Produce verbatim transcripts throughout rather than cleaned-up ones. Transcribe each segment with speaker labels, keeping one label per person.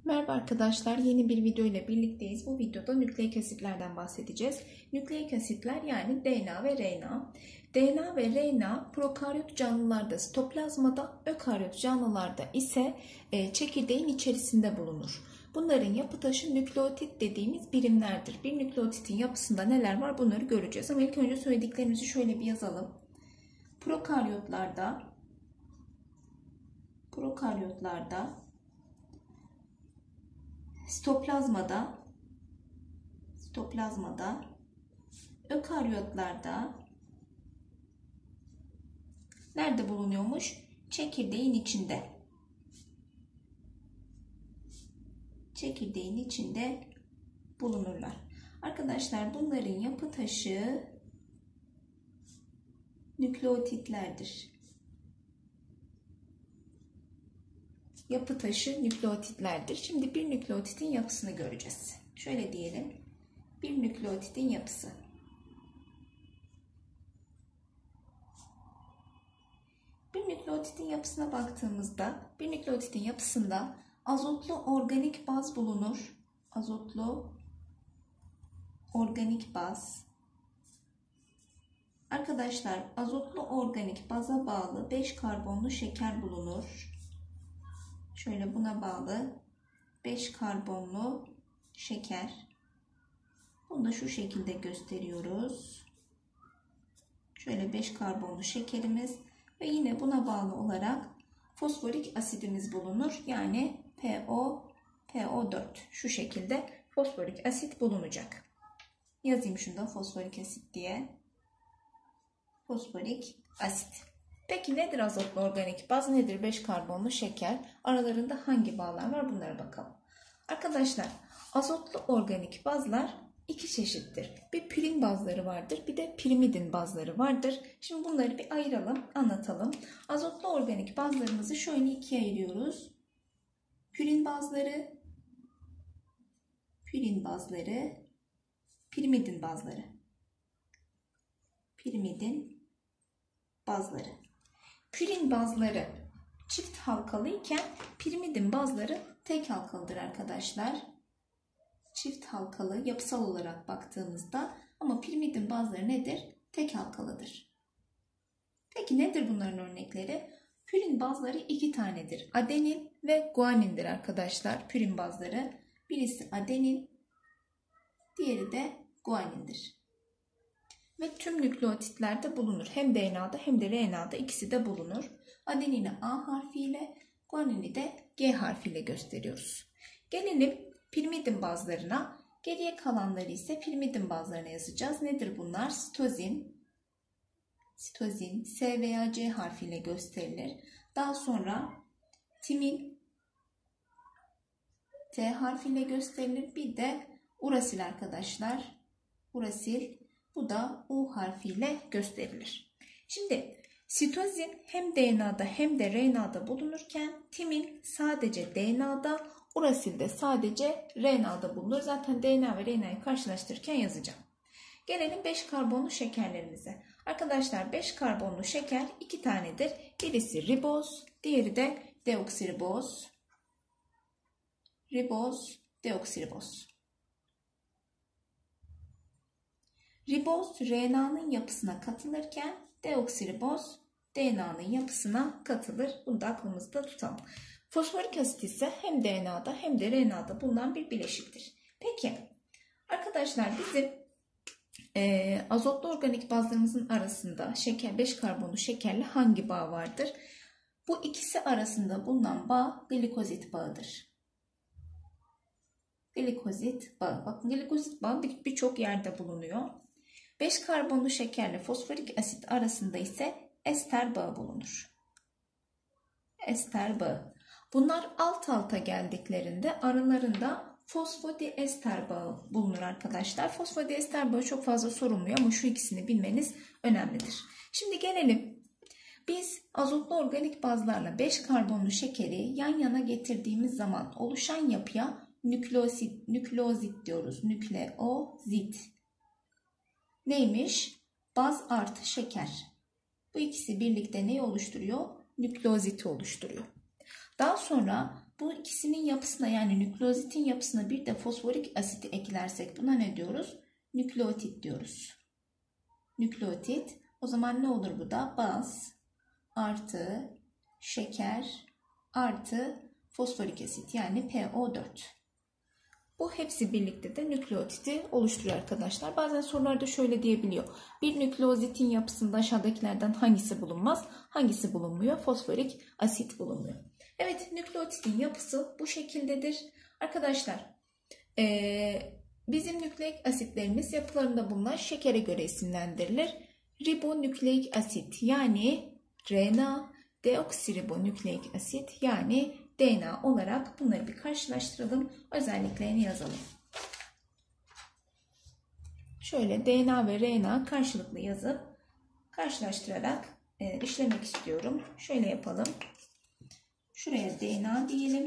Speaker 1: Merhaba arkadaşlar, yeni bir video ile birlikteyiz. Bu videoda nükleik asitlerden bahsedeceğiz. Nükleik asitler yani D N A ve R N A. D N A ve R N A prokaryot canlılarda sitoplazmada, ökaryot canlılarda ise e, çekirdeğin içerisinde bulunur. Bunların yapı taşı nükleotit dediğimiz birimlerdir. Bir nükleotitin yapısında neler var bunları göreceğiz. Ama ilk önce söylediklerimizi şöyle bir yazalım. Prokaryotlarda prokaryotlarda Sitoplazmada, sitoplazmada, ökaryotlarda nerede bulunuyormuş? Çekirdeğin içinde. Çekirdeğin içinde bulunurlar. Arkadaşlar bunların yapı taşı nükleotitlerdir. Yapı taşı nükleotitlerdir. Şimdi bir nükleotitin yapısını göreceğiz. Şöyle diyelim. Bir nükleotitin yapısı. Bir nükleotitin yapısına baktığımızda bir nükleotitin yapısında azotlu organik baz bulunur. Azotlu organik baz. Arkadaşlar azotlu organik baza bağlı beş karbonlu şeker bulunur. Şöyle buna bağlı beş karbonlu şeker. Bunu da şu şekilde gösteriyoruz. Şöyle beş karbonlu şekerimiz ve yine buna bağlı olarak fosforik asidimiz bulunur. Yani P O, P O dört. Şu şekilde fosforik asit bulunacak. Yazayım şunda fosforik asit diye. Fosforik asit. Peki nedir azotlu organik baz, nedir beş karbonlu şeker? Aralarında hangi bağlar var bunlara bakalım. Arkadaşlar azotlu organik bazlar iki çeşittir. Bir pürin bazları vardır, bir de pirimidin bazları vardır. Şimdi bunları bir ayıralım, anlatalım. Azotlu organik bazlarımızı şöyle ikiye ayırıyoruz. Pürin bazları, pürin bazları, pirimidin bazları. Pirimidin bazları. Pürin bazları çift halkalı iken pirimidin bazları tek halkalıdır arkadaşlar. Çift halkalı yapısal olarak baktığımızda ama pirimidin bazları nedir? Tek halkalıdır. Peki nedir bunların örnekleri? Pürin bazları iki tanedir. Adenin ve guanindir arkadaşlar. Pürin bazları. Birisi adenin, diğeri de guanindir. Ve tüm nükleotitlerde bulunur. Hem D N A'da hem de R N A'da ikisi de bulunur. Adenini A harfiyle, guanini de G harfiyle gösteriyoruz. Gelelim pirimidin bazlarına. Geriye kalanları ise pirimidin bazlarına yazacağız. Nedir bunlar? Sitozin, sitozin S veya C harfiyle gösterilir. Daha sonra timin T harfiyle gösterilir. Bir de urasil arkadaşlar. Urasil. Bu da U harfiyle gösterilir. Şimdi sitozin hem D N A'da hem de R N A'da bulunurken timin sadece D N A'da, urasil de sadece R N A'da bulunur. Zaten D N A ve R N A'yı karşılaştırırken yazacağım. Gelelim beş karbonlu şekerlerimize. Arkadaşlar beş karbonlu şeker iki tanedir. Birisi riboz, diğeri de deoksiriboz. Riboz, deoksiriboz. Riboz R N A'nın yapısına katılırken deoksiriboz D N A'nın yapısına katılır. Bunu da aklımızda tutalım. Fosforik asit ise hem D N A'da hem de R N A'da bulunan bir bileşiktir. Peki arkadaşlar bizim e, azotlu organik bazlarımızın arasında şeker beş karbonlu şekerle hangi bağ vardır? Bu ikisi arasında bulunan bağ glikozit bağıdır. Glikozit bağı. Bakın glikozit bağı birçok yerde bulunuyor. beş karbonlu şekerle fosforik asit arasında ise ester bağı bulunur. Ester bağı. Bunlar alt alta geldiklerinde aralarında fosfodiester bağı bulunur arkadaşlar. Fosfodiester bağı çok fazla sorulmuyor ama şu ikisini bilmeniz önemlidir. Şimdi gelelim. Biz azotlu organik bazlarla beş karbonlu şekeri yan yana getirdiğimiz zaman oluşan yapıya nükleozit, nükleozit diyoruz. Nükleozit. Neymiş? Baz artı şeker. Bu ikisi birlikte neyi oluşturuyor? Nükleoziti oluşturuyor. Daha sonra Bu ikisinin yapısına, yani nükleozitin yapısına bir de fosforik asiti eklersek buna ne diyoruz? Nükleotit diyoruz. Nükleotit. O zaman ne olur bu da? Baz artı şeker artı fosforik asit, yani P O dört. Bu hepsi birlikte de nükleotidi oluşturuyor arkadaşlar. Bazen sorularda şöyle diyebiliyor. Bir nükleozitin yapısında aşağıdakilerden hangisi bulunmaz? Hangisi bulunmuyor? Fosforik asit bulunmuyor. Evet, nükleotidin yapısı bu şekildedir. Arkadaşlar ee, bizim nükleik asitlerimiz yapılarında bulunan şekere göre isimlendirilir. Ribonükleik asit yani R N A, deoksiribonükleik asit yani D N A olarak bunları bir karşılaştıralım. Özelliklerini yazalım. Şöyle D N A ve R N A karşılıklı yazıp karşılaştırarak e, işlemek istiyorum. Şöyle yapalım. Şuraya D N A diyelim.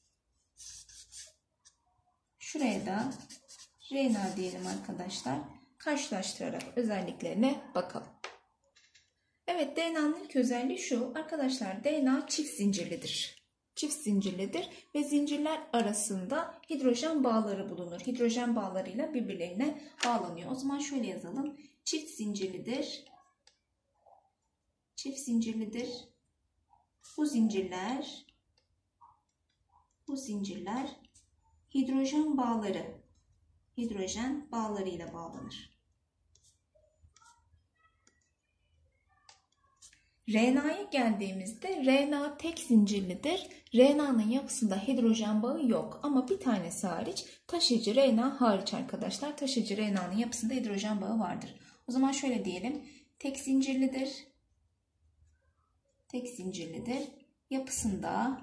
Speaker 1: Şuraya da R N A diyelim arkadaşlar. Karşılaştırarak özelliklerine bakalım. Evet, D N A'nın ilk özelliği şu. Arkadaşlar D N A çift zincirlidir. Çift zincirlidir ve zincirler arasında hidrojen bağları bulunur. Hidrojen bağlarıyla birbirlerine bağlanıyor. O zaman şöyle yazalım. Çift zincirlidir. Çift zincirlidir. Bu zincirler bu zincirler hidrojen bağları hidrojen bağlarıyla bağlanır. R N A'ya geldiğimizde R N A tek zincirlidir. R N A'nın yapısında hidrojen bağı yok ama bir tanesi hariç, taşıyıcı R N A hariç arkadaşlar. Taşıyıcı R N A'nın yapısında hidrojen bağı vardır. O zaman şöyle diyelim. Tek zincirlidir. Tek zincirlidir. Yapısında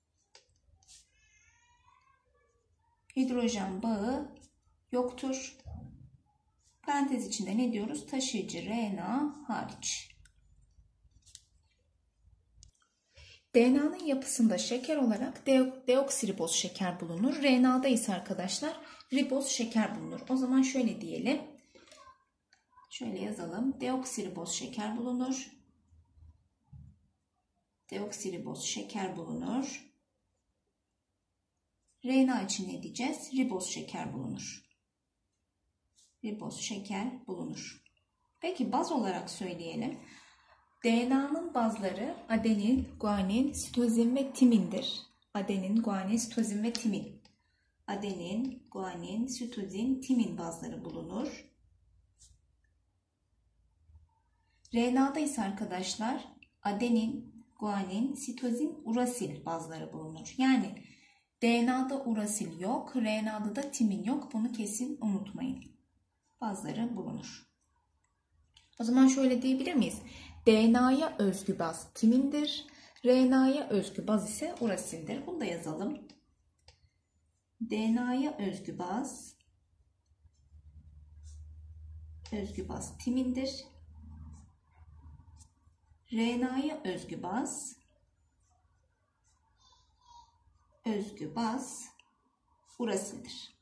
Speaker 1: hidrojen bağı yoktur. Parantez içinde ne diyoruz? Taşıyıcı R N A hariç. D N A'nın yapısında şeker olarak deoksiriboz şeker bulunur. R N A'da ise arkadaşlar riboz şeker bulunur. O zaman şöyle diyelim. Şöyle yazalım. Deoksiriboz şeker bulunur. Deoksiriboz şeker bulunur. R N A için ne diyeceğiz? Riboz şeker bulunur. Riboz şeker bulunur. Peki baz olarak söyleyelim. D N A'nın bazları adenin, guanin, sitozin ve timindir. Adenin, guanin, sitozin ve timin. Adenin, guanin, sitozin, timin bazları bulunur. R N A'da ise arkadaşlar adenin, guanin, sitozin, urasil bazları bulunur. Yani D N A'da urasil yok, R N A'da da timin yok. Bunu kesin unutmayın. Bazları bulunur. O zaman şöyle diyebilir miyiz? D N A'ya özgü baz timindir. R N A'ya özgü baz ise urasildir. Bunu da yazalım. D N A'ya özgü baz özgü baz timindir. R N A'ya özgü baz özgü baz urasildir.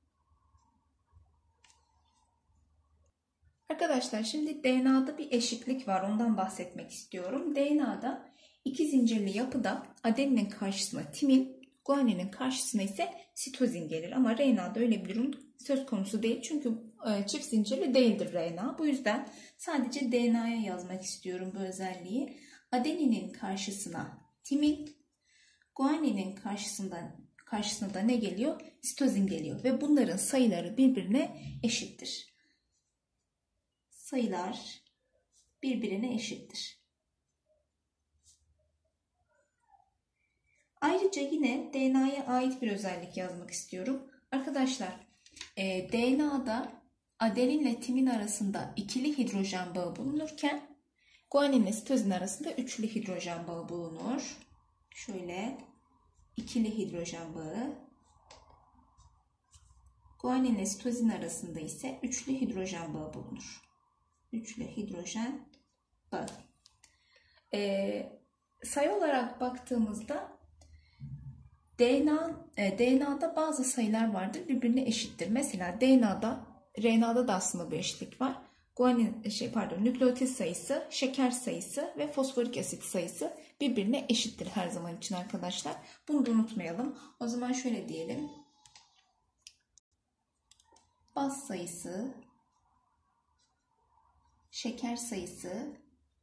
Speaker 1: Arkadaşlar şimdi D N A'da bir eşitlik var. Ondan bahsetmek istiyorum. D N A'da iki zincirli yapıda adeninin karşısına timin, guaninin karşısına ise sitozin gelir. Ama R N A'da öyle bir durum söz konusu değil. Çünkü çift zincirli değildir R N A. Bu yüzden sadece D N A'ya yazmak istiyorum bu özelliği. Adeninin karşısına timin, guaninin karşısında karşısına da ne geliyor? Sitozin geliyor. Ve bunların sayıları birbirine eşittir. Sayılar birbirine eşittir. Ayrıca yine D N A'ya ait bir özellik yazmak istiyorum. Arkadaşlar e, D N A'da adeninle timin arasında ikili hidrojen bağı bulunurken guaninle sitozin arasında üçlü hidrojen bağı bulunur. Şöyle ikili hidrojen bağı. Guaninle sitozin arasında ise üçlü hidrojen bağı bulunur. Üçlü hidrojen bağı. Ee, sayı olarak baktığımızda D N A, e, D N A'da bazı sayılar vardır birbirine eşittir. Mesela D N A'da, R N A'da da aslında bir eşitlik var. guanin şey pardon nükleotit sayısı, şeker sayısı ve fosforik asit sayısı birbirine eşittir her zaman için arkadaşlar. Bunu da unutmayalım. O zaman şöyle diyelim. Baz sayısı, şeker sayısı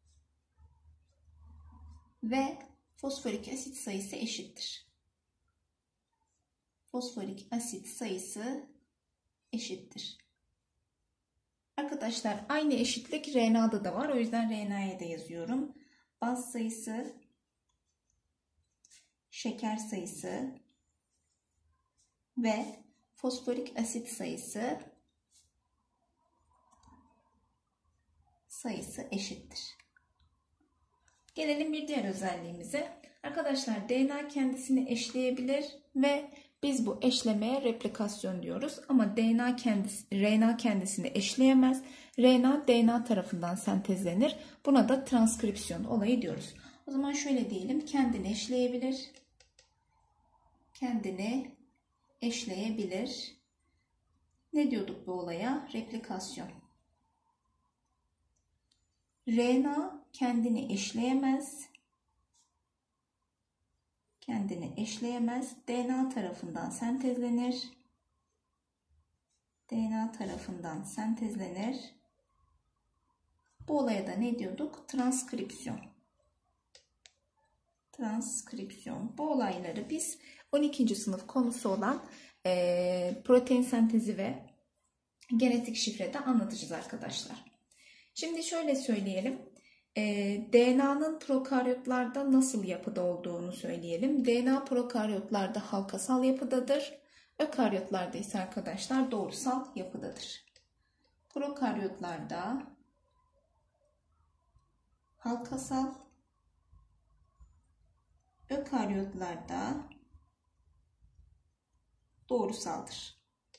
Speaker 1: ve fosforik asit sayısı eşittir. Fosforik asit sayısı eşittir. Arkadaşlar aynı eşitlik R N A'da da var. O yüzden R N A'ya da yazıyorum. Baz sayısı, şeker sayısı ve fosforik asit sayısı sayısı eşittir. Gelelim bir diğer özelliğimize. Arkadaşlar D N A kendisini eşleyebilir ve biz bu eşlemeye replikasyon diyoruz. Ama D N A kendisi, R N A kendisini eşleyemez. R N A D N A tarafından sentezlenir. Buna da transkripsiyon olayı diyoruz. O zaman şöyle diyelim. Kendini eşleyebilir. Kendini eşleyebilir. Ne diyorduk bu olaya? Replikasyon. R N A kendini eşleyemez. Kendini eşleyemez. D N A tarafından sentezlenir. D N A tarafından sentezlenir. Bu olaya da ne diyorduk? Transkripsiyon. Transkripsiyon. Bu olayları biz on ikinci sınıf konusu olan e, protein sentezi ve genetik şifrede anlatacağız arkadaşlar. Şimdi şöyle söyleyelim. E, D N A'nın prokaryotlarda nasıl yapıda olduğunu söyleyelim. D N A prokaryotlarda halkasal yapıdadır. Ökaryotlarda ise arkadaşlar doğrusal yapıdadır. Prokaryotlarda halkasal, ökaryotlarda doğrusaldır.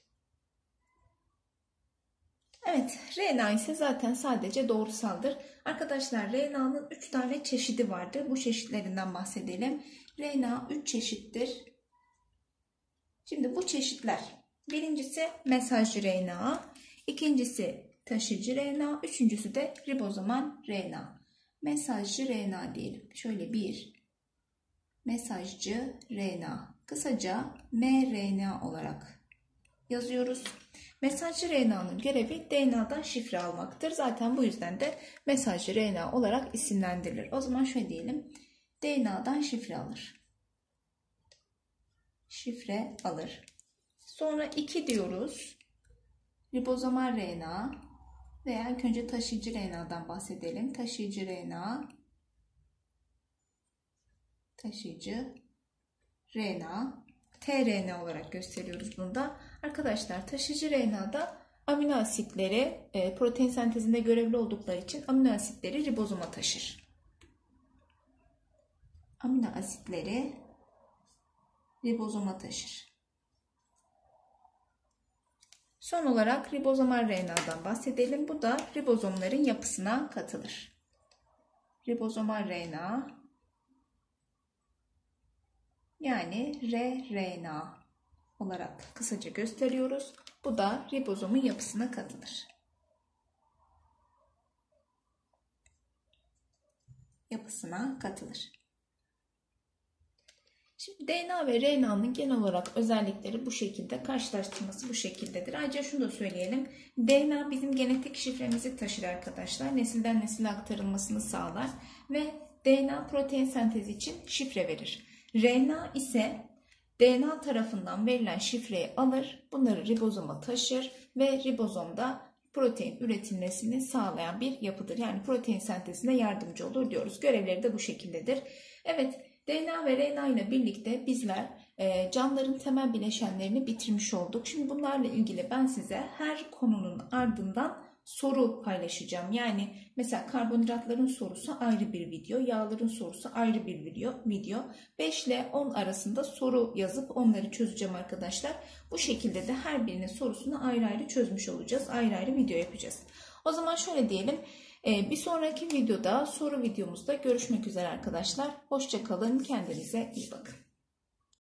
Speaker 1: Evet, R N A ise zaten sadece doğrusaldır. Arkadaşlar R N A'nın üç tane çeşidi vardır. Bu çeşitlerinden bahsedelim. R N A üç çeşittir. Şimdi bu çeşitler. Birincisi mesajcı R N A, ikincisi taşıyıcı R N A, üçüncüsü de ribozomal R N A. Mesajcı R N A diyelim. Şöyle bir mesajcı R N A. Kısaca M R N A olarak yazıyoruz. Mesajcı R N A'nın görevi D N A'dan şifre almaktır. Zaten bu yüzden de mesajcı R N A olarak isimlendirilir. O zaman şöyle diyelim. D N A'dan şifre alır. Şifre alır. Sonra iki diyoruz. Ribozomal R N A veya ilk önce taşıyıcı R N A'dan bahsedelim. Taşıyıcı R N A taşıyıcı R N A tRNA olarak gösteriyoruz bunda. Arkadaşlar taşıyıcı R N A'da amino asitleri e, protein sentezinde görevli oldukları için amino asitleri ribozoma taşır. Amino asitleri ribozoma taşır. Son olarak ribozomal R N A'dan bahsedelim. Bu da ribozomların yapısına katılır. Ribozomal R N A yani rRNA olarak kısaca gösteriyoruz. Bu da ribozomun yapısına katılır. Yapısına katılır. Şimdi D N A ve R N A'nın genel olarak özellikleri bu şekilde, karşılaştırması bu şekildedir. Ayrıca şunu da söyleyelim. D N A bizim genetik şifremizi taşır arkadaşlar. Nesilden nesile aktarılmasını sağlar ve D N A protein sentezi için şifre verir. R N A ise D N A tarafından verilen şifreyi alır, bunları ribozoma taşır ve ribozomda protein üretilmesini sağlayan bir yapıdır. Yani protein sentezine yardımcı olur diyoruz. Görevleri de bu şekildedir. Evet, D N A ve R N A ile birlikte bizler e, canlıların temel bileşenlerini bitirmiş olduk. Şimdi bunlarla ilgili ben size her konunun ardından soru paylaşacağım. Yani mesela karbonhidratların sorusu ayrı bir video, yağların sorusu ayrı bir video. video. beş ile on arasında soru yazıp onları çözeceğim arkadaşlar. Bu şekilde de her birinin sorusunu ayrı ayrı çözmüş olacağız. Ayrı ayrı video yapacağız. O zaman şöyle diyelim. Bir sonraki videoda, soru videomuzda görüşmek üzere arkadaşlar. Hoşça kalın, kendinize iyi bakın.